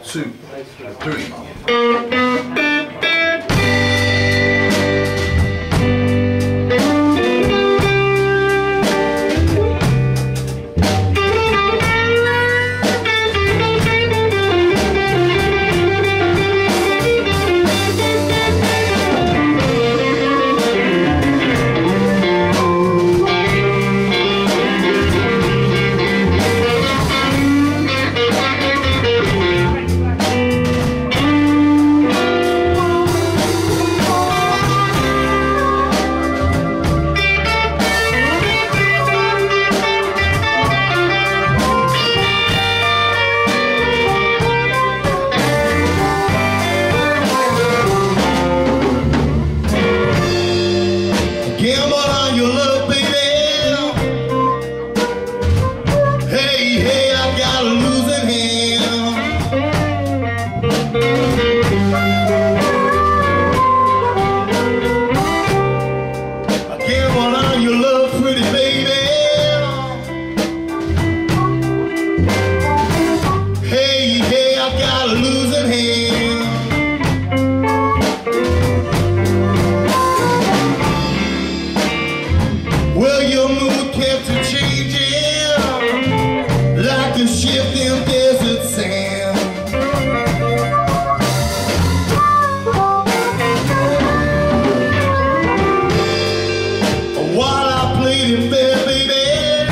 2, 3. Gamble on your love, baby. Hey, hey, I got a losing hand. I gamble on your love, pretty baby. Hey, hey, I got a losing hand. Well, your mood kept changing like a shifting desert sand. While I played it fair, baby,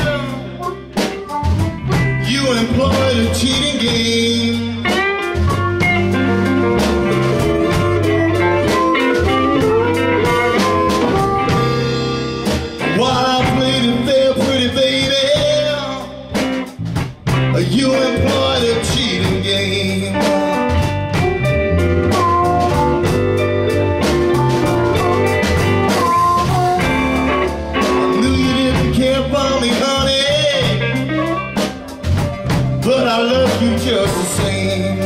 you employed a cheating game. While I played it fair, pretty baby, you employed a cheating game. I knew you didn't care for me, honey, but I love you just the same.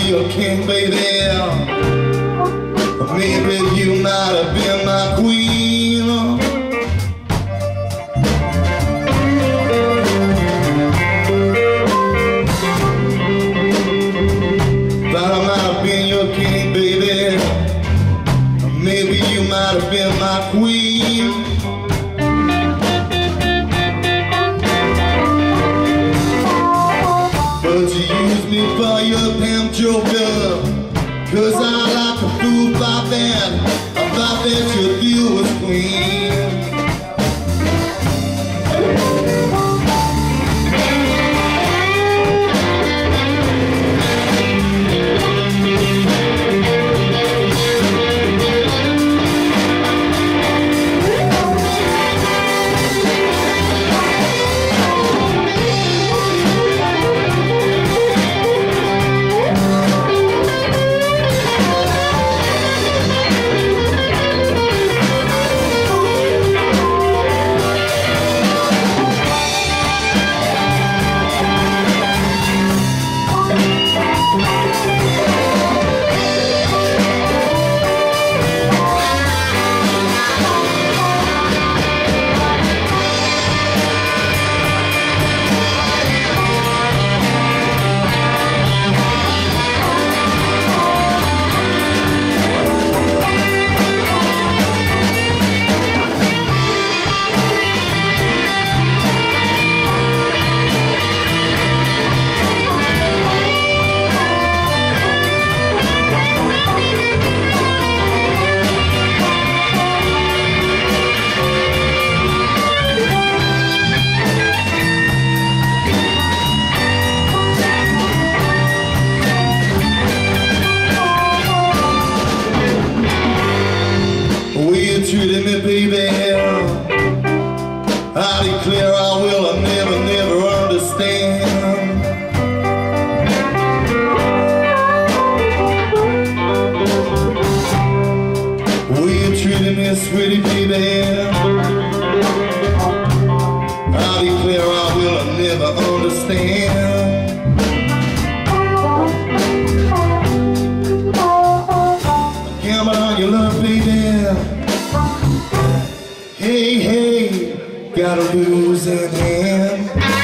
your king, baby. Maybe you might have been my queen. Thought I might have been your king, baby. Maybe you might have been my queen. But you used me for your pimp joker, 'cause I like a fool like that. I thought that your deal was clean. Treated me, baby, I declare I will never, never understand. Way you treated me, sweetie, baby, I declare I will never understand. Gamble on your love, baby. Hey, hey, got a losing hand.